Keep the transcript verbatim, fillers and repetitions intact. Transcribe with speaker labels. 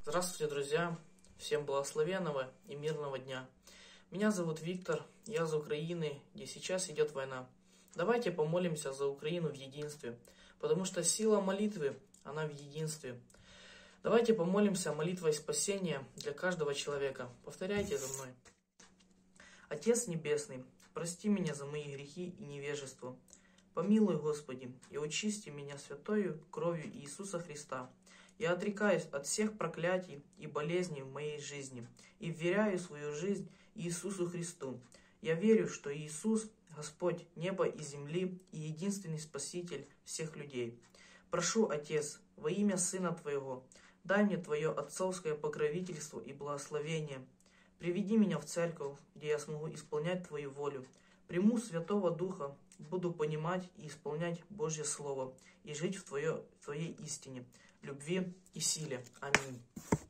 Speaker 1: Здравствуйте, друзья! Всем благословенного и мирного дня. Меня зовут Виктор, я из Украины, где сейчас идет война. Давайте помолимся за Украину в единстве, потому что сила молитвы, она в единстве. Давайте помолимся молитвой спасения для каждого человека. Повторяйте за мной. Отец Небесный, прости меня за мои грехи и невежество. Помилуй, Господи, и очисти меня святою кровью Иисуса Христа. Я отрекаюсь от всех проклятий и болезней в моей жизни и вверяю свою жизнь Иисусу Христу. Я верю, что Иисус – Господь неба и земли и единственный Спаситель всех людей. Прошу, Отец, во имя Сына Твоего, дай мне Твое отцовское покровительство и благословение. Приведи меня в церковь, где я смогу исполнять Твою волю. Приму Святого Духа, буду понимать и исполнять Божье Слово и жить в, твое, в Твоей истине, любви и силе. Аминь.